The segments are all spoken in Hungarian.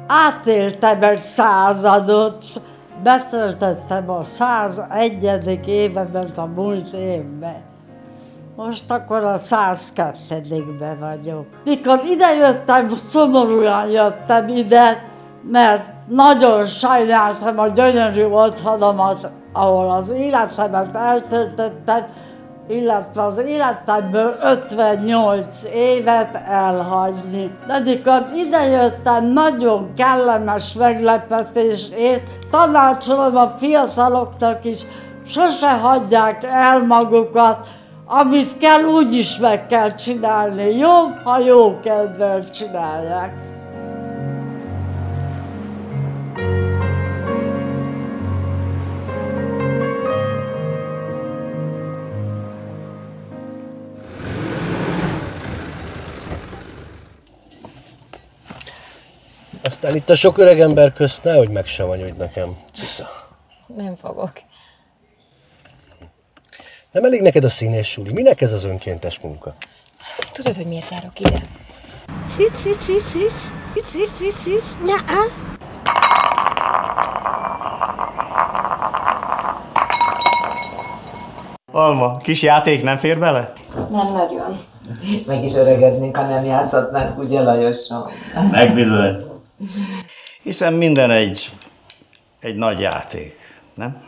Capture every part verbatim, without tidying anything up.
átéltem egy századot, betöltöttem a százegyedik évemet a múlt évben. Most akkor a százkettedikben vagyok. Mikor idejöttem, szomorúan jöttem ide, mert nagyon sajnáltam a gyönyörű otthonomat, ahol az életemet eltöltöttem, illetve az életemből ötvennyolc évet elhagyni. De mikor idejöttem, nagyon kellemes meglepetés ért. Tanácsolom a fiataloknak is, sose hagyják el magukat, amit kell, úgyis meg kell csinálni. Jó, ha jó kedvel csinálják. Aztán itt a sok öregember közt nehogy megsavanyodj nekem, cica. Nem fogok. Nem elég neked a színész suli? Minek ez az önkéntes munka? Tudod, hogy miért járok ide? Szícs, szícs, szícs, szícs, szícs, szícs, szícs, ne-á. Alma, kis játék nem fér bele? Nem nagyon. Meg is öregednénk, ha nem játszhatnánk, ugye Lajosom? Megbizony. Hiszen minden egy, egy nagy játék, nem?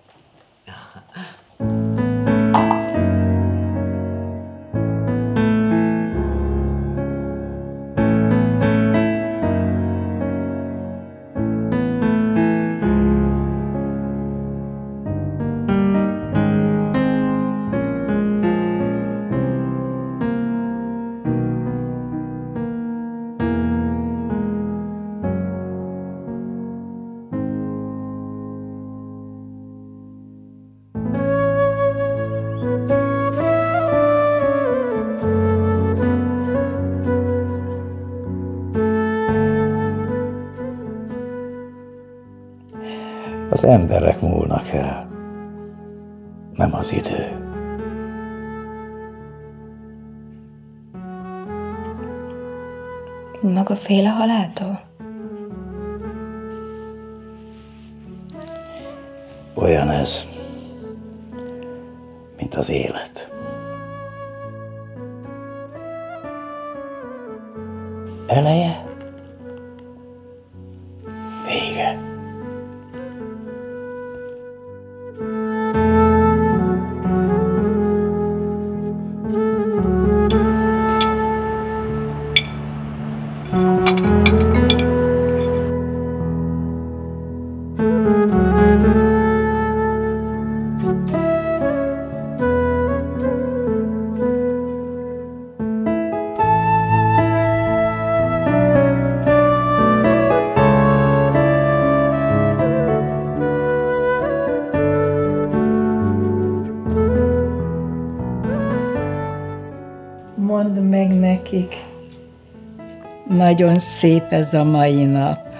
Az emberek múlnak el, nem az idő. Maga fél a haláltól? Olyan ez, mint az élet. Eleje, vége. Mondd meg nekik, nagyon szép ez a mai nap.